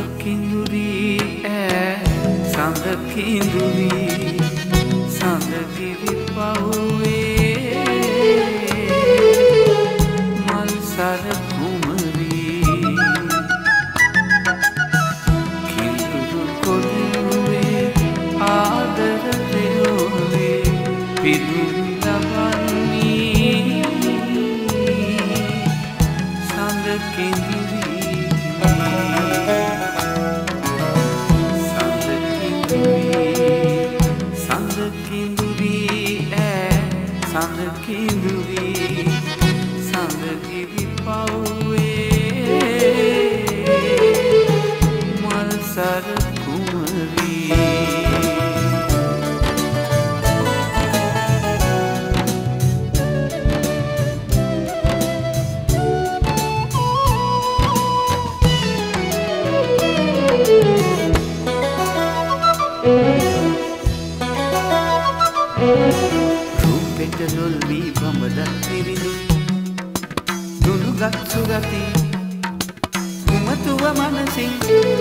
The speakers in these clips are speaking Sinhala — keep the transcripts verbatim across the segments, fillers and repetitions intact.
කිඳුරි ඈ සඳ කිඳුරි සඳ කිරි පහුවේ මල් සර කුමරි කිඳුරු කොළුවේ ආදර දෙවොලේ පිදුරු ලබන්නේ සඳ කිඳුරි සඳ කිඳුරි සඳ කිරි පහුවේ මල් සර කුමරි ලොල් වී බඹදත් පිරිඳු දුනුගත් සුගති කුමතුව මනසින්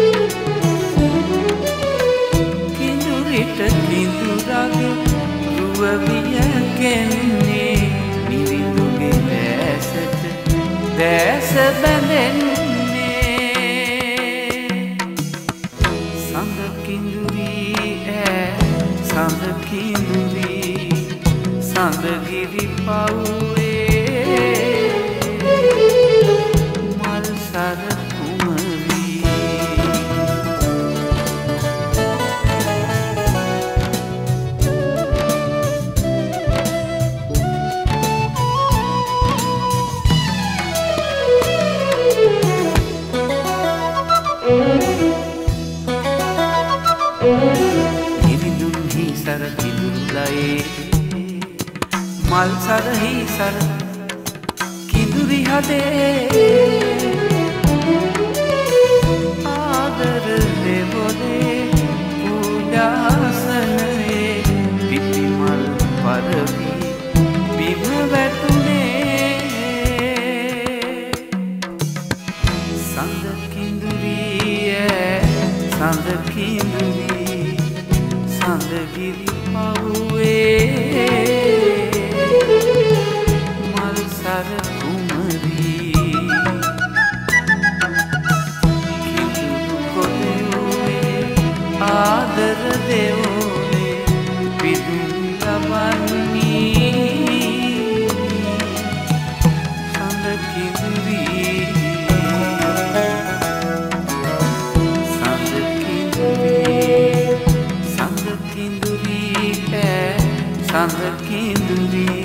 කිඳුරිට කිඳුරග රුව විය කෙන්නේ මිරිඳුගේ දැසට දැස බැඳෙන්නේ සඳ කිඳුරි ඈ සඳ කිඳුරි සඳ කිරි පහුවේ මල් සර කුමරි කිරිඳුන්හි සර කිඳුරුලයේ මල් සරහි සර කිඳුරි හදේ ආදර දෙවොලේ පූජාසනයේ පිපි මල් පරවි බිම වැටුනේ සඳ කිඳුරි සඳ කිඳුරි සඳ කිරි පහුවේ සර කුමරි කිඳුරු කොළුවේ ආදර දෙවොලේ පිදුරු ලබන්නේ සඳ කිඳුරි සඳ කිඳුරි සඳ කිඳුරි ඈ සඳ කිඳුරි